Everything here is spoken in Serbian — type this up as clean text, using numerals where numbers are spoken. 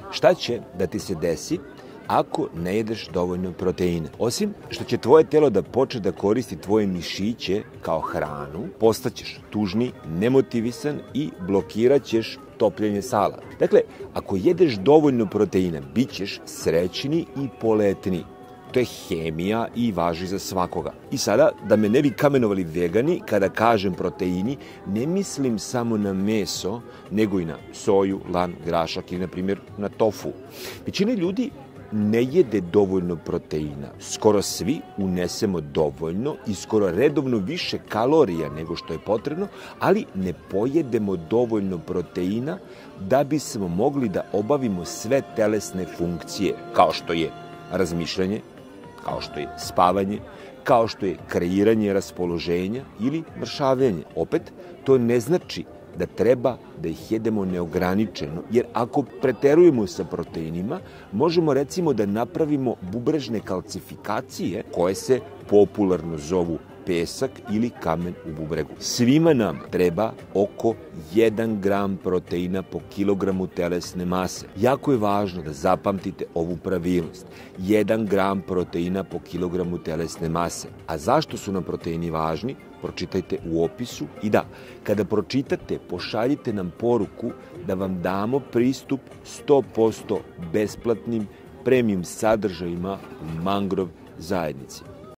Šta će da ti se desi ako ne jedeš dovoljno proteina? Osim što će tvoje telo da počne da koristi tvoje mišiće kao hranu, postaćeš tužni, nemotivisan i blokirat ćeš topljenje sala. Dakle, ako jedeš dovoljno proteina, bit ćeš srećni i poletniji. To je hemija i važi za svakoga. I sada, da me ne bi kamenovali vegani, kada kažem proteini, ne mislim samo na meso, nego i na soju, lan, grašak ili, na primjer, na tofu. Većina ljudi ne jede dovoljno proteina. Skoro svi unesemo dovoljno i skoro redovno više kalorija nego što je potrebno, ali ne pojedemo dovoljno proteina da bismo mogli da obavimo sve telesne funkcije, kao što je razmišljanje, kao što je spavanje, kao što je kreiranje raspoloženja ili mršavljenje. Opet, to ne znači da treba da ih jedemo neograničeno, jer ako preterujemo sa proteinima, možemo recimo da napravimo bubrežne kalcifikacije koje se popularno zovu pesak ili kamen u bubregu. Svima nam treba oko 1 gram proteina po kilogramu telesne mase. Jako je važno da zapamtite ovu pravilnost. 1 gram proteina po kilogramu telesne mase. A zašto su nam proteini važni? Pročitajte u opisu i da, kada pročitate, pošaljite nam poruku da vam damo pristup 100% besplatnim premium sadržajima u Mangrove zajednici.